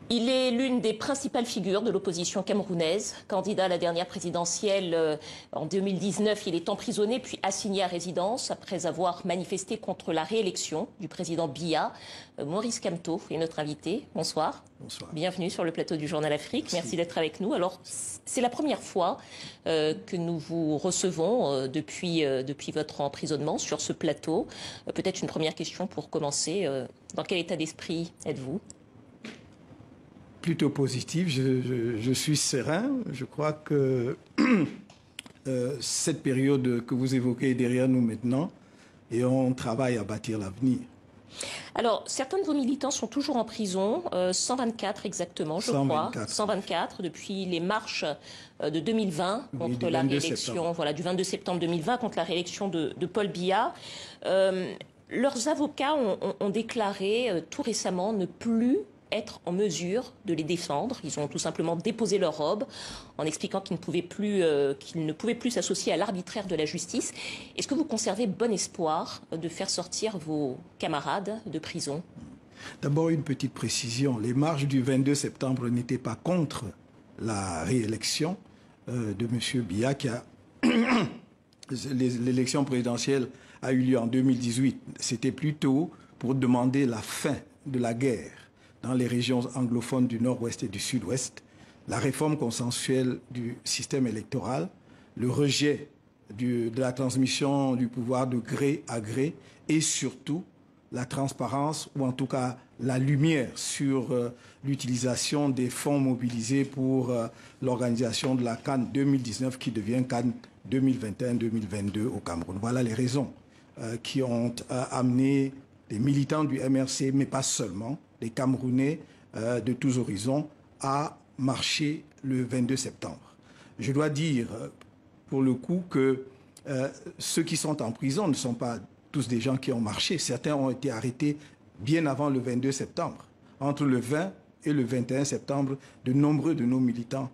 Il est l'une des principales figures de l'opposition camerounaise. Candidat à la dernière présidentielle en 2019, il est emprisonné puis assigné à résidence après avoir manifesté contre la réélection du président Biya. Maurice Kamto est notre invité. Bonsoir. Bonsoir. Bienvenue sur le plateau du Journal Afrique. Merci d'être avec nous. Alors, c'est la première fois que nous vous recevons depuis votre emprisonnement sur ce plateau. Peut-être une première question pour commencer. Dans quel état d'esprit êtes-vous ? Plutôt positif, je suis serein. Je crois que cette période que vous évoquez est derrière nous maintenant et on travaille à bâtir l'avenir. Alors, certains de vos militants sont toujours en prison, 124 exactement, je crois. 124 depuis les marches de 2020 contre la réélection, voilà, du 22 septembre 2020 contre la réélection de Paul Biya. Leurs avocats ont déclaré tout récemment ne plus être en mesure de les défendre. Ils ont tout simplement déposé leur robe en expliquant qu'ils ne pouvaient plus s'associer à l'arbitraire de la justice. Est-ce que vous conservez bon espoir de faire sortir vos camarades de prison? D'abord, une petite précision. Les marches du 22 septembre n'étaient pas contre la réélection de M. Biya, qui a... L'élection présidentielle a eu lieu en 2018. C'était plutôt pour demander la fin de la guerre dans les régions anglophones du nord-ouest et du sud-ouest, la réforme consensuelle du système électoral, le rejet de la transmission du pouvoir de gré à gré et surtout la transparence ou en tout cas la lumière sur l'utilisation des fonds mobilisés pour l'organisation de la CAN 2019 qui devient CAN 2021-2022 au Cameroun. Voilà les raisons qui ont amené les militants du MRC, mais pas seulement, les Camerounais de tous horizons, à marcher le 22 septembre. Je dois dire, pour le coup, que ceux qui sont en prison ne sont pas tous des gens qui ont marché. Certains ont été arrêtés bien avant le 22 septembre. Entre le 20 et le 21 septembre, nombreux de nos militants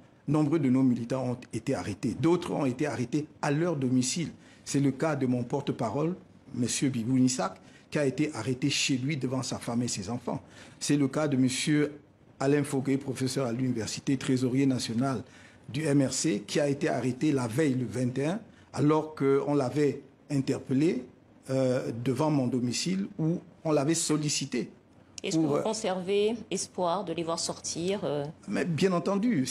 ont été arrêtés. D'autres ont été arrêtés à leur domicile. C'est le cas de mon porte-parole, M. Bibou Nissak, qui a été arrêté chez lui devant sa femme et ses enfants. C'est le cas de M. Alain Fauquet, professeur à l'université, trésorier national du MRC, qui a été arrêté la veille, le 21, alors qu'on l'avait interpellé devant mon domicile où on l'avait sollicité. Est-ce que vous conservez espoir de les voir sortir Mais bien entendu,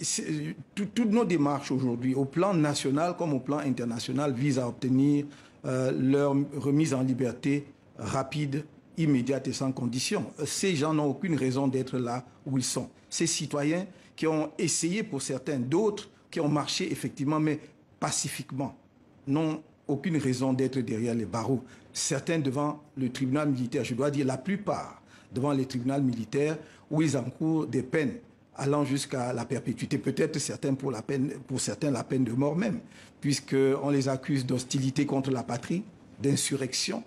toutes nos démarches aujourd'hui, au plan national comme au plan international, visent à obtenir leur remise en liberté rapide, immédiate et sans condition. Ces gens n'ont aucune raison d'être là où ils sont. Ces citoyens qui ont essayé pour certains, d'autres qui ont marché effectivement, mais pacifiquement, n'ont aucune raison d'être derrière les barreaux. Certains devant le tribunal militaire, je dois dire la plupart devant les tribunaux militaires où ils encourent des peines allant jusqu'à la perpétuité, peut-être certains pour certains la peine de mort même, puisqu'on les accuse d'hostilité contre la patrie, d'insurrection,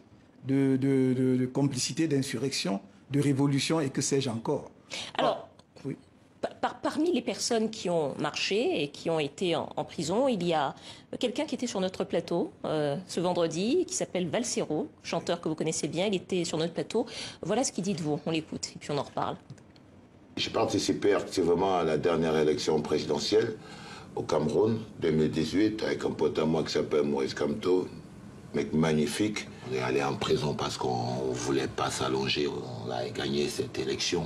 de complicité d'insurrection, de révolution et que sais-je encore. Alors, oui. Parmi les personnes qui ont marché et qui ont été en prison, il y a quelqu'un qui était sur notre plateau ce vendredi, qui s'appelle Valsero, chanteur que vous connaissez bien. Il était sur notre plateau. Voilà ce qu'il dit de vous. On l'écoute et puis on en reparle. J'ai participé activement à la dernière élection présidentielle au Cameroun, 2018, avec un pote à moi qui s'appelle Maurice Kamto, mec magnifique. On est allé en prison parce qu'on ne voulait pas s'allonger. On a gagné cette élection.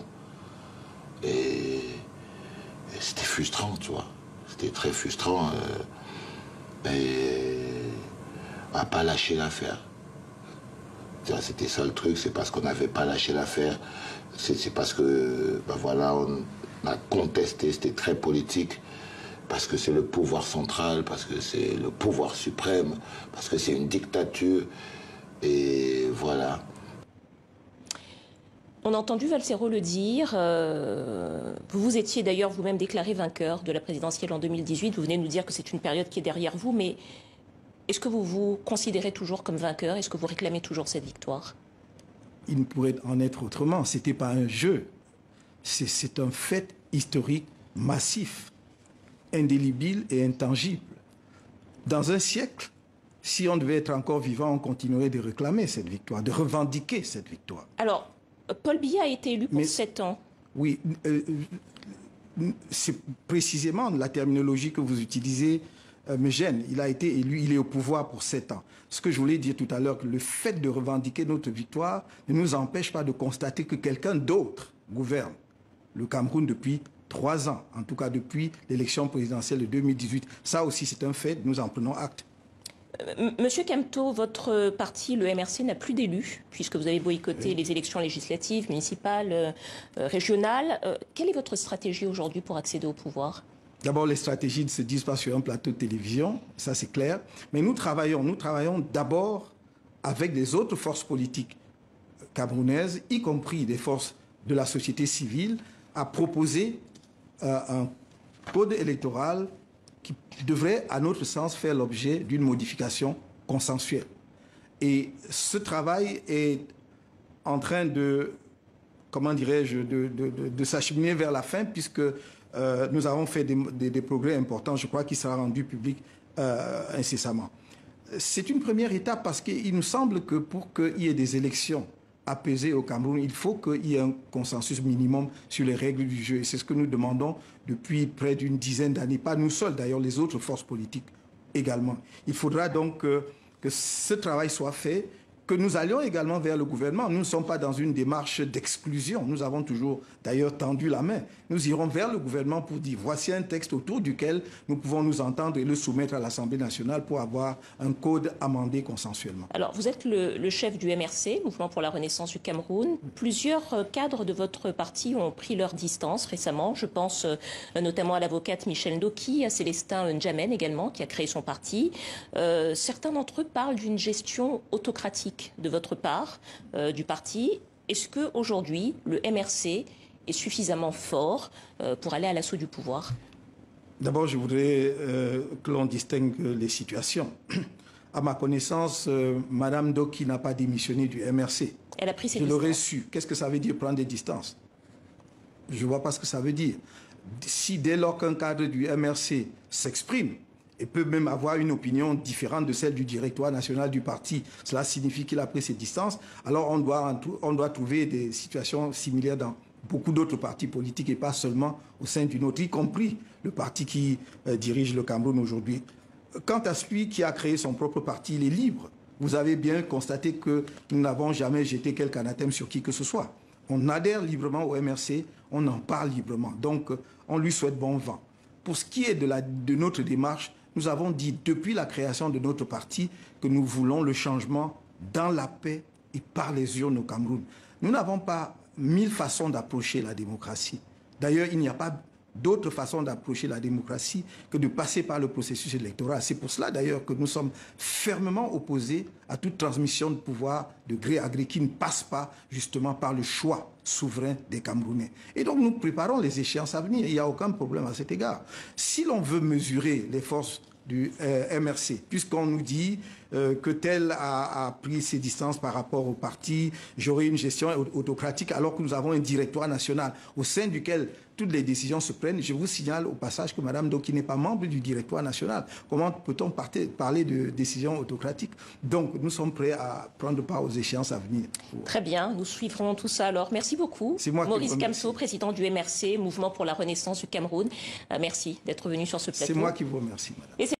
Et c'était frustrant, tu vois. C'était très frustrant. Et on n'a pas lâché l'affaire. C'était ça le truc, c'est parce qu'on n'avait pas lâché l'affaire. C'est parce que, ben voilà, on a contesté, c'était très politique. Parce que c'est le pouvoir central, parce que c'est le pouvoir suprême, parce que c'est une dictature. Et voilà. On a entendu Valsero le dire. Vous vous étiez d'ailleurs vous-même déclaré vainqueur de la présidentielle en 2018. Vous venez nous dire que c'est une période qui est derrière vous, mais est-ce que vous vous considérez toujours comme vainqueur? Est-ce que vous réclamez toujours cette victoire? Il ne pourrait en être autrement. Ce n'était pas un jeu. C'est un fait historique massif, indélébile et intangible. Dans un siècle, si on devait être encore vivant, on continuerait de réclamer cette victoire, de revendiquer cette victoire. Alors, Paul Biya a été élu pour 7 ans. Oui, c'est précisément la terminologie que vous utilisez me gêne. Il a été élu, il est au pouvoir pour 7 ans. Ce que je voulais dire tout à l'heure, que le fait de revendiquer notre victoire ne nous empêche pas de constater que quelqu'un d'autre gouverne le Cameroun depuis 3 ans, en tout cas depuis l'élection présidentielle de 2018. Ça aussi, c'est un fait, nous en prenons acte. Monsieur Kamto, votre parti, le MRC, n'a plus d'élus, puisque vous avez boycotté les élections législatives, municipales, régionales. Quelle est votre stratégie aujourd'hui pour accéder au pouvoir ? D'abord, les stratégies ne se disent pas sur un plateau de télévision, ça c'est clair. Mais nous travaillons d'abord avec les autres forces politiques camerounaises, y compris des forces de la société civile, à proposer un code électoral qui devrait, à notre sens, faire l'objet d'une modification consensuelle. Et ce travail est en train de, comment dirais-je, de s'acheminer vers la fin, puisque nous avons fait des progrès importants. Je crois qu'il sera rendu public incessamment. C'est une première étape parce qu'il nous semble que pour qu'il y ait des élections apaisées au Cameroun, il faut qu'il y ait un consensus minimum sur les règles du jeu. Et c'est ce que nous demandons depuis près d'une dizaine d'années. Pas nous seuls, d'ailleurs, les autres forces politiques également. Il faudra donc que ce travail soit fait, que nous allions également vers le gouvernement. Nous ne sommes pas dans une démarche d'exclusion. Nous avons toujours d'ailleurs tendu la main. Nous irons vers le gouvernement pour dire voici un texte autour duquel nous pouvons nous entendre et le soumettre à l'Assemblée nationale pour avoir un code amendé consensuellement. Alors, vous êtes le chef du MRC, Mouvement pour la Renaissance du Cameroun. Plusieurs cadres de votre parti ont pris leur distance récemment. Je pense notamment à l'avocate Michel Ndoki, à Célestin N'Djamène également, qui a créé son parti. Certains d'entre eux parlent d'une gestion autocratique de votre part, du parti. Est-ce qu'aujourd'hui, le MRC est suffisamment fort pour aller à l'assaut du pouvoir? D'abord, je voudrais que l'on distingue les situations. À ma connaissance, Mme Ndoki n'a pas démissionné du MRC. Elle a pris ses distances. Je l'aurais su. Qu'est-ce que ça veut dire prendre des distances? Je ne vois pas ce que ça veut dire. Si dès lors qu'un cadre du MRC s'exprime, et peut même avoir une opinion différente de celle du directoire national du parti, cela signifie qu'il a pris ses distances, alors on doit trouver des situations similaires dans beaucoup d'autres partis politiques et pas seulement au sein d'une autre, y compris le parti qui dirige le Cameroun aujourd'hui. Quant à celui qui a créé son propre parti, il est libre. Vous avez bien constaté que nous n'avons jamais jeté quelque anathème sur qui que ce soit. On adhère librement au MRC, on en parle librement. Donc, on lui souhaite bon vent. Pour ce qui est de notre démarche, nous avons dit depuis la création de notre parti que nous voulons le changement dans la paix et par les urnes au Cameroun. Nous n'avons pas 1000 façons d'approcher la démocratie. D'ailleurs, il n'y a pas d'autre façon d'approcher la démocratie que de passer par le processus électoral. C'est pour cela d'ailleurs que nous sommes fermement opposés à toute transmission de pouvoir de gré à gré qui ne passe pas justement par le choix souverain des Camerounais. Et donc nous préparons les échéances à venir. Il n'y a aucun problème à cet égard. Si l'on veut mesurer les forces du MRC, puisqu'on nous dit que tel a pris ses distances par rapport au parti, j'aurai une gestion autocratique alors que nous avons un directoire national au sein duquel toutes les décisions se prennent. Je vous signale au passage que Mme Ndoki n'est pas membre du directoire national. Comment peut-on parler de décisions autocratiques? Donc nous sommes prêts à prendre part aux échéances à venir. Très bien, nous suivrons tout ça alors. Merci beaucoup. Maurice Kamto, président du MRC, Mouvement pour la Renaissance du Cameroun. Merci d'être venu sur ce plateau. C'est moi qui vous remercie, madame.